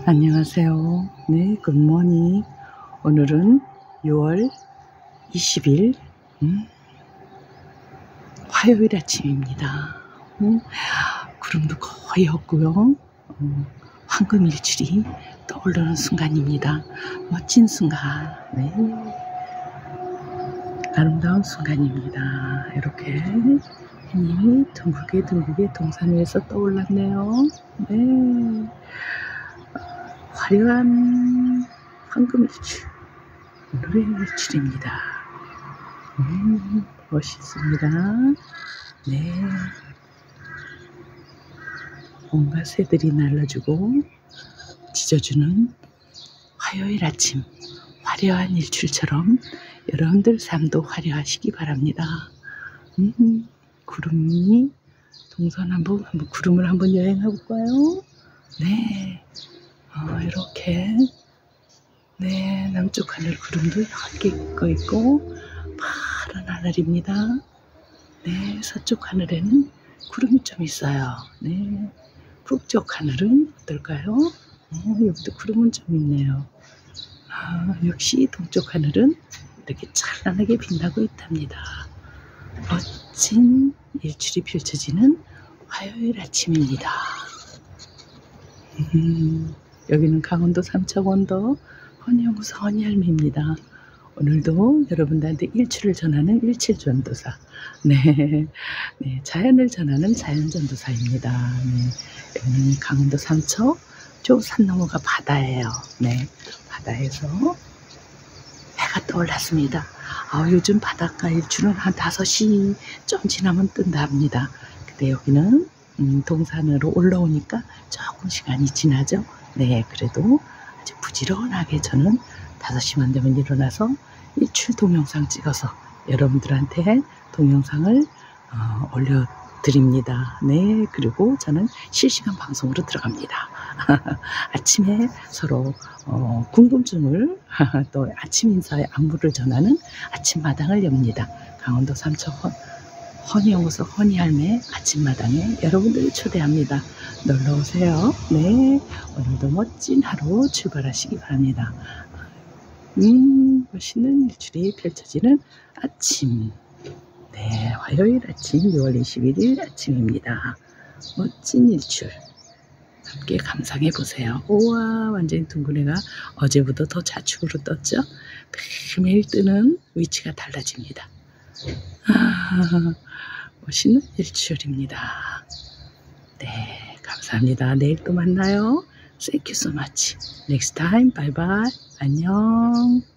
안녕하세요. 네, 굿모닝. 오늘은 6월 20일 화요일 아침입니다. 구름도 거의 없고요. 황금일출이 떠오르는 순간입니다. 멋진 순간, 네, 아름다운 순간입니다. 이렇게 해님이 둥글게 동산 위에서 떠올랐네요. 네, 화려한 황금일출, 오늘의 일출입니다. 멋있습니다. 네, 온갖 새들이 날려주고 짖어주는 화요일 아침, 화려한 일출처럼 여러분들 삶도 화려하시기 바랍니다. 구름이 동선 한번 구름을 한번 여행해 볼까요? 네, 이렇게, 네, 남쪽 하늘 구름도 얇게 껴 있고 파란 하늘입니다. 네, 서쪽 하늘에는 구름이 좀 있어요. 네, 북쪽 하늘은 어떨까요? 여기도 구름은 좀 있네요. 역시 동쪽 하늘은 이렇게 찬란하게 빛나고 있답니다. 멋진 일출이 펼쳐지는 화요일 아침입니다. 여기는 강원도 삼척원도 허니연구소 허니할매입니다. 오늘도 여러분들한테 일출을 전하는 일출전도사, 네, 자연을 전하는 자연전도사입니다. 네, 여기는 강원도 삼척, 저 산 너머가 바다예요. 네, 바다에서 해가 떠올랐습니다. 요즘 바닷가 일출은 한 5시 좀 지나면 뜬다 합니다. 근데 여기는 동산으로 올라오니까 조금 시간이 지나죠. 네, 그래도 아주 부지런하게 저는 5시만 되면 일어나서 일출 동영상 찍어서 여러분들한테 동영상을 올려드립니다. 네, 그리고 저는 실시간 방송으로 들어갑니다. 아침에 서로 궁금증을 또 아침 인사의 안부를 전하는 아침마당을 엽니다. 강원도 삼척 허니연구소 허니할매 아침마당에 여러분들을 초대합니다. 놀러오세요. 네, 오늘도 멋진 하루 출발하시기 바랍니다. 멋있는 일출이 펼쳐지는 아침, 네, 화요일 아침 6월 21일 아침입니다. 멋진 일출 함께 감상해 보세요. 우와, 완전히 둥근 애가 어제보다 더 좌측으로 떴죠. 매일매일 뜨는 위치가 달라집니다. 멋있는 일출입니다. 네, 감사합니다. 내일 또 만나요. Thank you so much. Next time. Bye bye. 안녕.